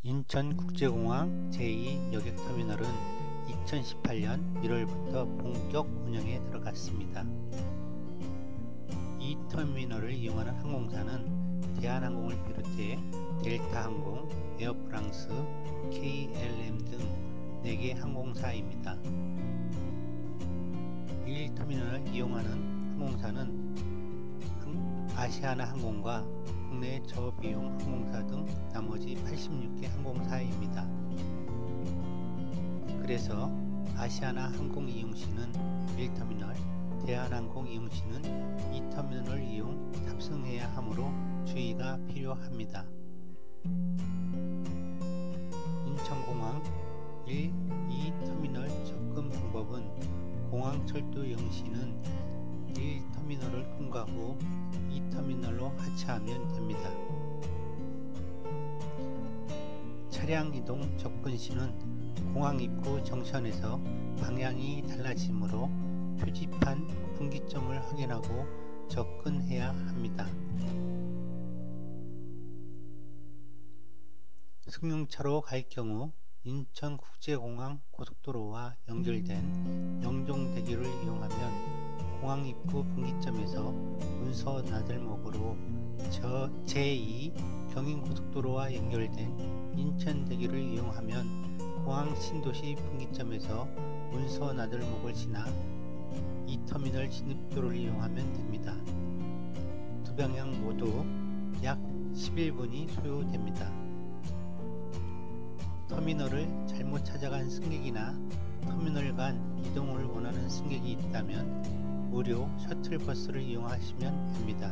인천국제공항 제2여객터미널은 2018년 1월부터 본격 운영에 들어갔습니다. 이 터미널을 이용하는 항공사는 대한항공을 비롯해 델타항공, 에어프랑스, KLM 등 4개 항공사입니다. 이 터미널을 이용하는 항공사는 아시아나항공과 국내 저비용 항공사 등 나머지 86개 항공사입니다. 그래서 아시아나항공 이용시는 1터미널, 대한항공 이용시는 2터미널을 이용 탑승해야 하므로 주의가 필요합니다. 인천공항 1, 2터미널 접근 방법은 공항철도 이용시는 1터미널을 통과하고 2터미널로 하차하면 됩니다. 차량 이동 접근 시는 공항 입구 정션에서 방향이 달라지므로 표지판 분기점을 확인하고 접근해야 합니다. 승용차로 갈 경우 인천국제공항 고속도로와 연결된 영종대교를 이용하면 공항 입구 분기점에서 문서 나들목으로 제2 경인고속도로와 연결된 인천대교를 이용하면 공항 신도시 분기점에서 문서 나들목을 지나 2터미널 진입도로를 이용하면 됩니다. 두 방향 모두 약 11분이 소요됩니다. 터미널을 잘못 찾아간 승객이나 터미널 간 이동을 원하는 승객이 있다면 무료 셔틀버스를 이용하시면 됩니다.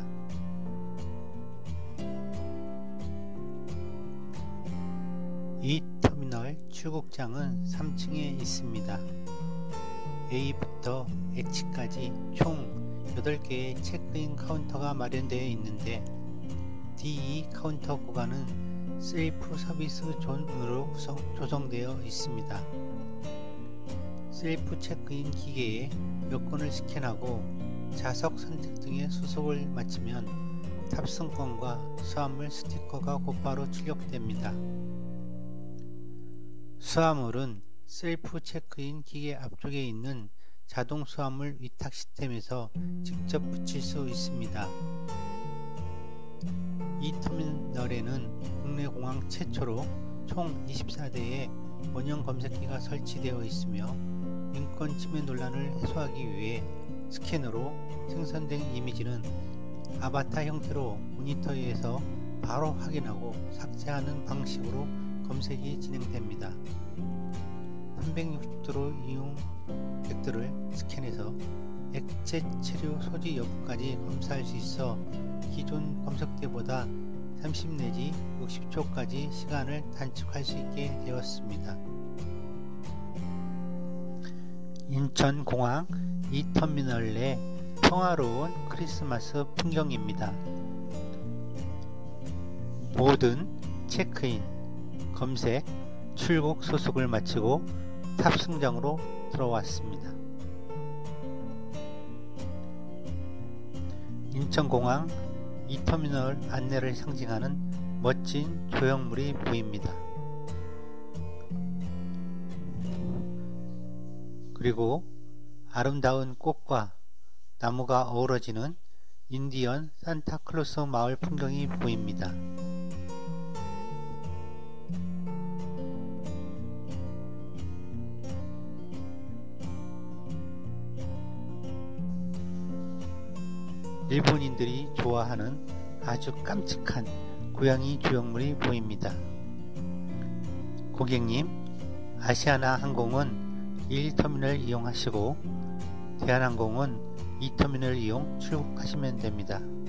이 터미널 출국장은 3층에 있습니다. A부터 H까지 총 8개의 체크인 카운터가 마련되어 있는데 D2 카운터 구간은 셀프 서비스 존으로 조성되어 있습니다. 셀프 체크인 기계에 여권을 스캔하고 좌석 선택 등의 수속을 마치면 탑승권과 수화물 스티커가 곧바로 출력됩니다. 수화물은 셀프 체크인 기계 앞쪽에 있는 자동 수화물 위탁 시스템에서 직접 붙일 수 있습니다. 이 터미널에는 국내 공항 최초로 총 24대의 원형 검색기가 설치되어 있으며 인권 침해 논란을 해소하기 위해 스캐너로 생성된 이미지는 아바타 형태로 모니터에서 바로 확인하고 삭제하는 방식으로 검색이 진행됩니다. 360도로 이용객들을 스캔해서 액체 체류 소지 여부까지 검사할 수 있어 기존 검색대보다 30 내지 60초까지 시간을 단축할 수 있게 되었습니다. 인천공항 2터미널 내 평화로운 크리스마스 풍경입니다. 모든 체크인, 검색, 출국 소속을 마치고 탑승장으로 들어왔습니다. 인천공항 2터미널 안내를 상징하는 멋진 조형물이 보입니다. 그리고 아름다운 꽃과 나무가 어우러지는 인디언 산타클로스 마을 풍경이 보입니다. 일본인들이 좋아하는 아주 깜찍한 고양이 조형물이 보입니다. 고객님, 아시아나항공은 1터미널 이용하시고 대한항공은 2터미널 이용 출국하시면 됩니다.